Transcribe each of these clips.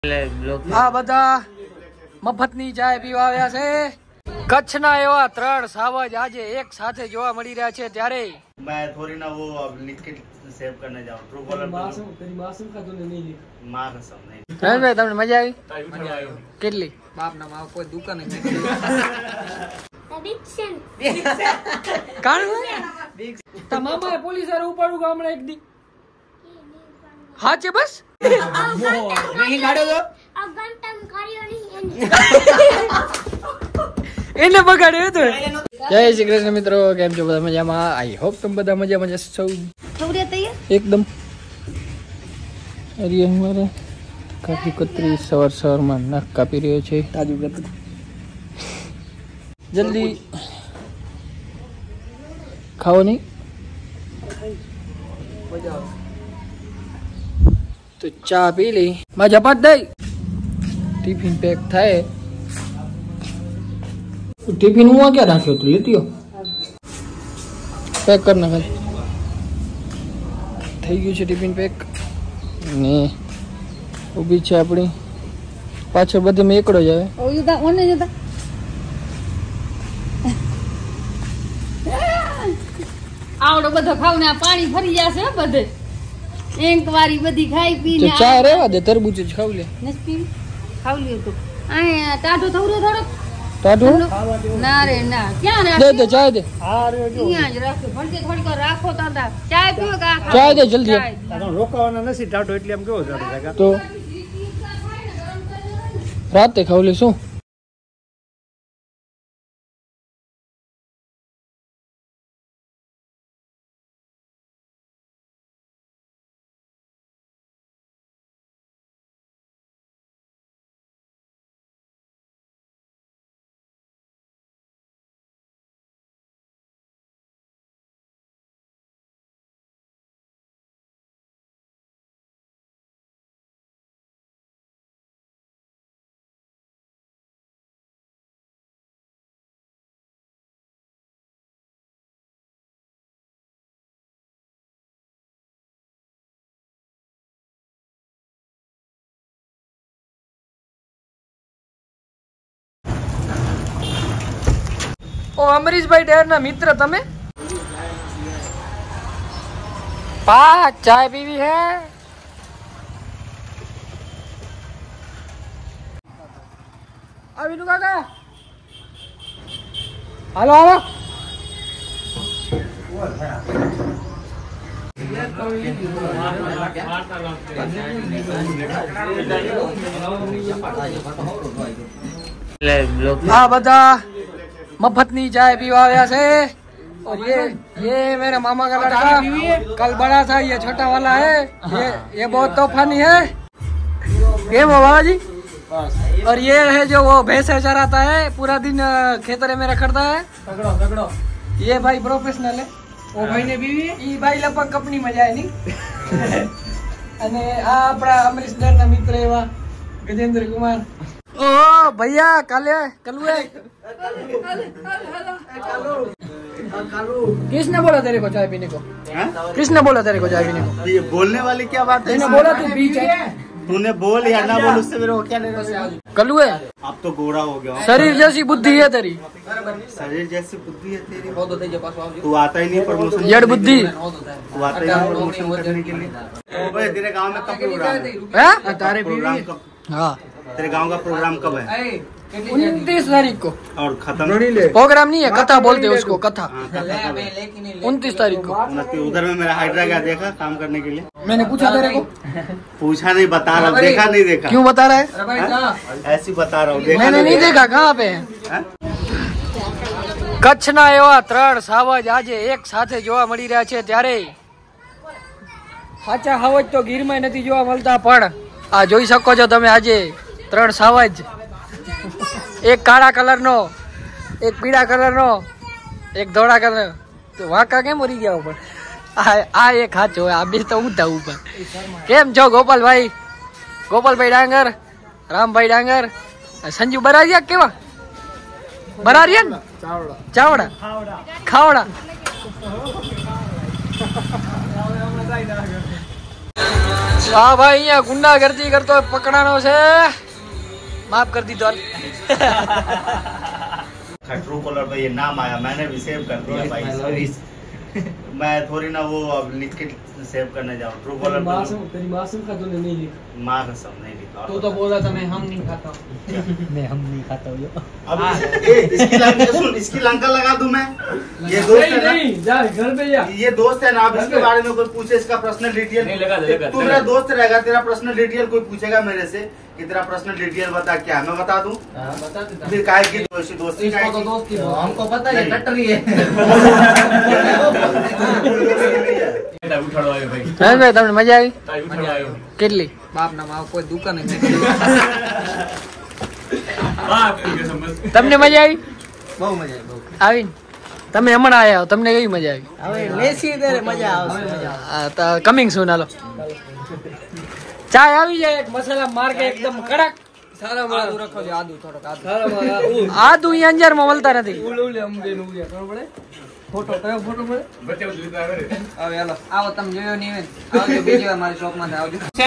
આ બધા મફતની ચાય પીવા આવ્યા છે। કચ્છના એવા 3 સાવજ આજે એક સાથે જોવા મળી રહ્યા છે ત્યારે मैं थोड़ी ना वो अब लिख के सेव करने जाऊं ट्रू कॉलर तेरी मासूम का तूने नहीं लिखा मां कसम नहीं ભાઈ તમને મજા આવી કેટલી બાપ ના માવ કોઈ દુકાન જ નથી એડિક્શન કાણ તમામા પોલીસ વાળા ઉપાડું ગામડા એક દી હા છે બસ નહીં ગાડો તો અગંતમ કર્યો નહીં એને બગાડ્યો તો જય શ્રી કૃષ્ણ મિત્રો કેમ છો બધા મજામાં આઈ હોપ તમે બધા મજામાં જશો एकदम अरे हमारे काफी कतरी सवार सवार में नाक कापी रह्यो छे ताजू कतरी जल्दी खाओ नहीं तो चा पी ली मजा पात दई टिफिन पैक थाय टिफिन हुआ क्या राख्यो तो लेती हो पैक करना खाली થઈ ગયું છે ટિફિન પેક ને ઊભી છે આપણી પાછળ બધે મેં એકડો જ આવે આવડો બધો ખાવ ને પાણી ફરી જશે બધે એક વારી બધી ખાઈ પીને ચા રેવા દે તરબૂચ જ ખાવ લે નસ્તી ખાવ લ્યો તો આ ટાઢો થવરો થોડો ટાઢો ના રે ના ક્યાં દે રાખે દે ચા દે હા રે જો અહીંયા જ રાખો ભણકે થોડીક રાખો તાતા ચાય પીઓ કા ચા દે જલ્દી રોકાવાના નથી ટાટો એટલે એમ કેવો ટાટો તો રાતે ખાવ લે શું ओ अमरीश भाई डेर ना मित्र तमे पा चाय पीवी है अभी काका हालो हालो हाँ बता मफतनी चाय पीवा आया से और ये मेरे मामा का लड़का कल बड़ा था ये छोटा वाला है ये बहुत तूफानी है ये बाबा जी और ये है जो वो भैंसे चराता है पूरा दिन खेतरे में रखड़ता है तगड़ो तगड़ो ये भाई प्रोफेशनल है वो भाई ने बीवी ई भाई लगभग कंपनी में जाए नहीं અને આ આપણા અમરીશ ના મિત્ર એવા ગજેન્દ્ર કુમાર ओ भैया काले कलुए किसने बोला तेरे को चाय पीने को किसने बोला तेरे को चाय पीने को ये बोलने वाली क्या बात है बोला तू पी चाय तूने बोल या ना बोल उससे मेरे को क्या लेना कलुए अब तो गोरा हो गया शरीर जैसी बुद्धि है तेरी शरीर जैसी बुद्धि है तेरी तू आता ही नहीं प्रमोशन जड़ बुद्धि तू आता ही नहीं प्रमोशन करने के लिए भाई तेरे गांव में कब प्रोग्राम है तारे प्रोग्राम कब हाँ तेरे गांव का प्रोग्राम कब है 29 तारीख को और खत्म प्रोग्राम नहीं है कथा बोलते हैं उसको कथा 29 तारीख को उधर में मेरा हाइड्रा गया देखा काम करने के लिए मैंने पूछा तेरे को पूछा नहीं बता रहा हूँ देखा नहीं देखा क्यों बता रहा है ऐसी बता रहा हूँ मैंने नहीं देखा कहाँ पे કચ્છના એવા 3 સાવજ આજે એક સાથે જોવા મળી રહ્યા છે ત્યારે સાચા સાવજ તો ગીરમાં નથી જોવા મળતા પણ આ જોઈ શકો છો તમે આજે 3 સાવજ એક કાળા કલરનો એક પીળા કલરનો એક ધોળા કલર તો વાંકા કેમ મરી ગયા ઉપર આ એક હાચો આ બે તો ઊંધા ઉપર કેમ છો ગોપાલભાઈ ડાંગર રામભાઈ ડાંગર સંજુ બરારિયા કેવા બરારિયા ને ચાવડા ખાવડા વાહ ભાઈ, અહીંયા ગુંડાગર્દી કરતો પકડાનો છે, माफ कर दी तो ट्रू कॉलर पे ये नाम आया, मैंने भी सेव कर दिया भाई। मैं थोड़ी ना वो अब लिख के सेव करने जाऊँ। ट्रू कॉलर तेरी मासूम का तूने नहीं लिखा। माँ कसम नहीं लिखा। तो बोला था मैं हम नहीं खाता हूँ। मैं हम नहीं खाता हूँ। अब इसकी लंका सुन, इसकी लंका लगा दूं मैं। ये दोस्त है ना, जा घर पे जा। ये दोस्त है ना, अब इसके बारे में कोई पूछे इसका पर्सनल डिटेल, तू मेरा दोस्त रहेगा, तेरा पर्सनल डिटेल कोई पूछेगा मेरे से कि तेरा पर्सनल डिटेल बता, क्या मैं बता दूं? बता देता। फिर काहे की दोस्ती हमको पता है टट्टरी है। તમને મજા આવી? કેટલી? બાપ ના માવ કોઈ દુકાન જ નથી। તમને મજા આવી? બહુ મજા આવી। તમે હમણાં આયા હો, તમને કેવી મજા આવી? હવે લેસી ત્યારે મજા આવશે। કમિંગ સૂન। હાલો ચાય આવી જાય, એક મસાલા માર કે એકદમ કડક। સારા આદુ રાખો છો, આદુ થોડોક આદુ। આદુ અહીં અંજારમાં મળતા નથી। ફોટો કયો ફોટો મળે? બતાવ દઉં આવે। હવે હાલો આવો, તમે જોયો નહીં હોય આવજો, બીજી વાર મારી શોપ માં આવજો। છે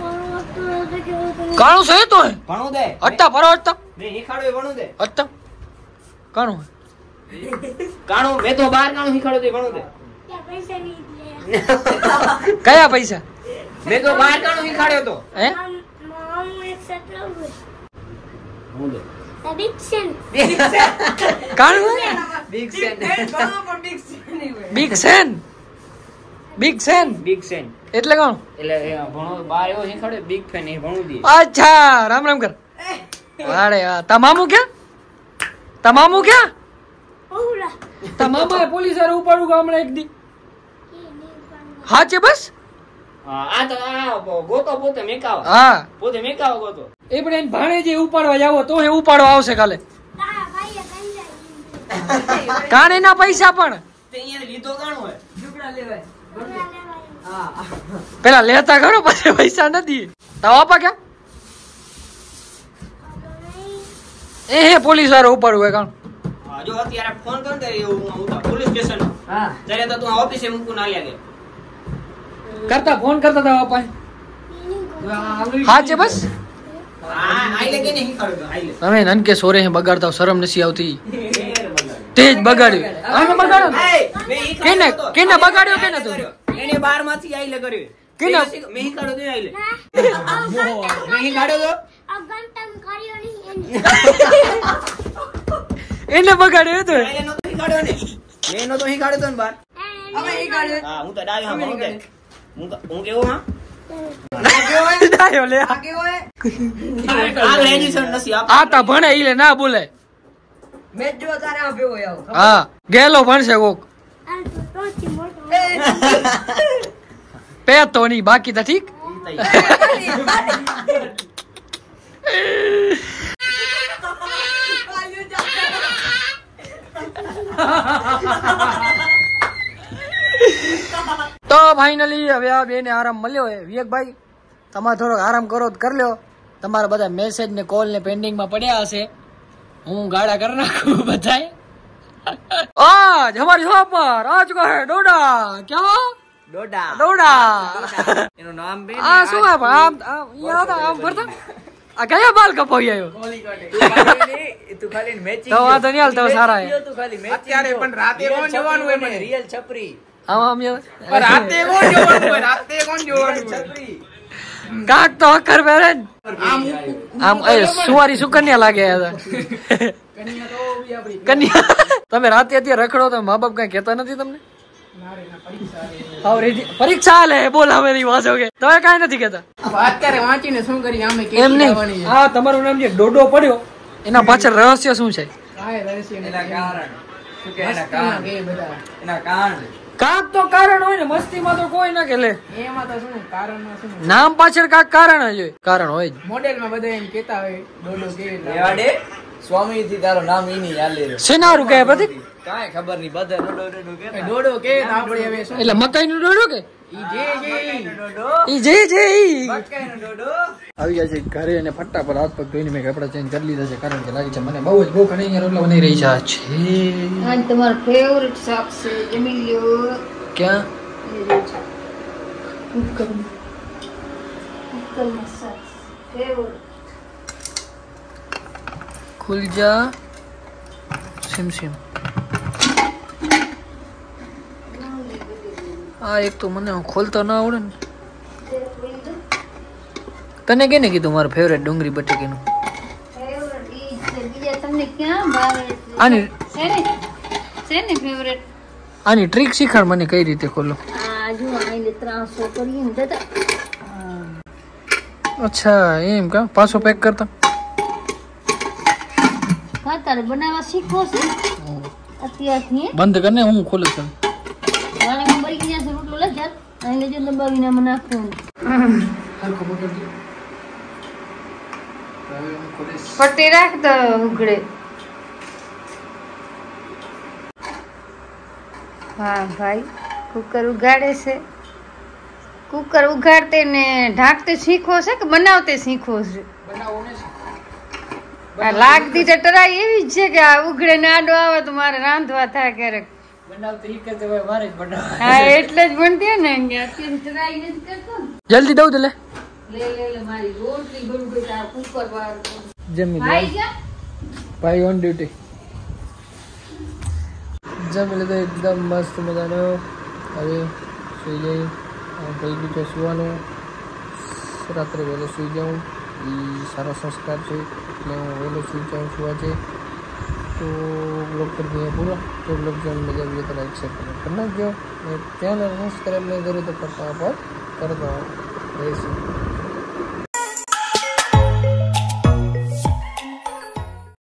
કાણું છે તો ભણું દે અટ્ટા ભરો અટ્ટા મે હીખાડો ભણું દે અટ્ટા કાણું કાણું મે તો બાર કાણું હીખાડો દે ભણું દે। ક્યાં પૈસા નહીં દે? કયા પૈસા? મે તો બાર કાણું હીખાડ્યો તો હે મામ એક સટલો હું દે બિગ સેન કાણું બિગ સેન બિગ સેન બિગ સેન બિગ સેન એટલે કોણ? એટલે ભણો બાર એવો શીખવાડે બિગ ફેન એ ભણું દી। અચ્છા રામ રામ કર। અરે તમામુ ક્યાં? તમામુ ક્યાં? ઓલા તમામા પોલીસ વાળો ઉપાડું ગામડે એક દી। હા છે બસ આ તો આ ગોતો પોતે મેકાવ। હા પોતે મેકાવ ગોતો એ પણ એને ભાણે જે ઉપાડવા જાવો તો એ ઉપાડવા આવશે કાલે। કાણે ના પૈસા પણ તે અહીંયા લીધો કાણો હોય ઝુકડા લેવાય હા પેલા લેતા ખરો પછી પૈસા નથી તો આપા કે એ હે પોલીસ વાળો ઉપાડું હોય કાણ હા જો અત્યારે ફોન કર દે હું પોલીસ સ્ટેશન હા ત્યારે તો તું ઓફિસે મૂકું ના લાગે करता फोन करता था पापा। हाँ चे बस તમે નન કે સોરે હે બગાડતા શરમ નથી આવતી। તેજ બગાડ્યો આને બગાડો કેને કેને બગાડ્યો કેને તું એને 12 માંથી આઈ લે કર્યો કેને મે હી કાઢો દે આઈ લે મે હી કાઢો તો અગંતમ કર્યો નહીં એને બગાડ્યો તો એને નો તો હી કાઢ્યો ને મેનો તો હી કાઢ્યો તો ને બાર હવે હી કાઢ્યો હા હું તો ડાયો હા હું હું કેવો હા ડાયો લે આ કેવો હે આ રેજીસ્ટર નથી આ તા ભણે ઈલે ના બોલે મેચ જો તારે આ ભેવો આવ હા ગેલો ભણશે કોક પે તો નહીં બાકી તો ઠીક તો ફાઇનલી હવે આ બેને આરામ મળ્યો હે। વિવેકભાઈ તમારે થોડોક આરામ કરો તો કરી લ્યો, તમારા બધા મેસેજ ને કોલ ને પેન્ડિંગ માં પડ્યા હશે, હું ગાડા કરી નાખું બધાય। આજ હમારી શોપ પર આજ કો હે ડોડા ક્યાં ડોડા ડોડા એનું નામ બે આ શું હે આમ યાદ આમ ફરતા આ કયા બાલ કપાઈ આવ્યો તું ખાલી મેચિંગ તો વાતો નહીં હાલ તો સારા હે તું ખાલી મેચિંગ અત્યારે પણ રાતે કોણ જોવાનું હે મને રિયલ છપરી આમ રાતે કોણ જોવાનું હોય રાતે કોણ જોવાનું છપરી કાક તો હકર બેરે આમ એ સુવારી સુકન્યા લાગે કન્યા તો બી આપડી કન્યા તમે રાતે અત્યારે રખડો તો મા બાપ કઈ કહેતા નથી તમને પરીક્ષા લે બોલ હમેરી વાંચોગે તમે કઈ નથી કહેતા અત્યારે વાંચીને શું કરી આમે કે એમ નહીં હા તમારું નામ જે ડોડો પડ્યો એના પાછળ રહસ્ય શું છે? એના કારણ શું કે એના કારણ એ બધા એના કારણ કાક તો કારણ હોય ને મસ્તીમાં તો કોઈ ના કે લે એમાં તો શું કારણમાં શું નામ પાછળ કાક કારણ જ હોય, કારણ હોય જ મોડેલમાં બધા એમ કહેતા હોય ડોડો કે લેવાડે સ્વામી થી તારો નામ ઈ ની યાદ લે સેનારું કે પ્રતિક કાઈ ખબર નહીં બધા ડોડો કે આપણે હવે શું એટલે મકાઈ નું ડોડો કે ઈ જે મકાઈ નું ડોડો આવી ગયા છે ઘરે અને ફટાફટ હાથ પગ ધોઈને મેં કપડા ચેન્જ કરી લીધા છે કારણ કે લાગી છે મને બહુ જ ભૂખ અને અહીંયા રોટલા બની રહી છે આજ તમારો ફેવરિટ શાક છે જમી લ્યો ક્યાં चिकन मसाला फेवरेट खुल जा सिम सिम આ એક તો મને ખોલતા ના આવડે ને તને કેને કીધું મારું ફેવરેટ ડુંગળી બટેકીનું ફેવરેટ ઈ છે બીજા તમને ક્યાં ભાવે આની શેની ફેવરેટ આની ટ્રીક શીખાડ મને કઈ રીતે ખોલો આ જો આઈને ત્રાસો કરીએ ને દાદા અચ્છા એમ કા પાછો પેક કરતા હા તારે બનાવવા શીખવો છે અત્યારથી બંધ કરને હું ખોલું છું વાળા બળી ગયા છે રોટલો લે ચાલ આઈને જો દબાવીને મને નાખવું હરખો પકડજો પટ્ટી રાખ તો ઉઘડે હા ભાઈ કુકર ઉગાડે છે કુકર ઉગાડતે ને ઢાંકતે શીખવો છે કે બનાવતે શીખવો છે આ લાગતી તો ટરાઈ એવી જ છે કે આ ઉઘડે ને આડો આવે તો મારે રાંધવા થાય ક્યારેક બનાવતો ઈ કે ભાઈ મારે જ બનાવ હા એટલે જ બનતી ને અત્યારે ટરાઈ નથી કરતો ને જલ્દી દઉં તો લે લે મારી રોટલી બળું ગઈ આ કુકર વાર જમી ભાઈ જા ભાઈ ઓન ડ્યુટી જમી લીધો એકદમ મસ્ત મજાનો હવે સુઈ જઈ થઈ ગયું છે સુવાનું રાત્રે વહેલો સુઈ જાઉં એ સારો સંસ્કાર છે એટલે હું વહેલો સુઈ જાઉં સુવા છે તો બ્લોગ કરી દઈએ પૂરો તો બ્લોગ જોઈને મજા આવી તો લાઈક શેર કરી નાખજો ચેનલ સબસ્ક્રાઈબ નહીં કર્યું તો ફટાફટ કરી દો રહીશું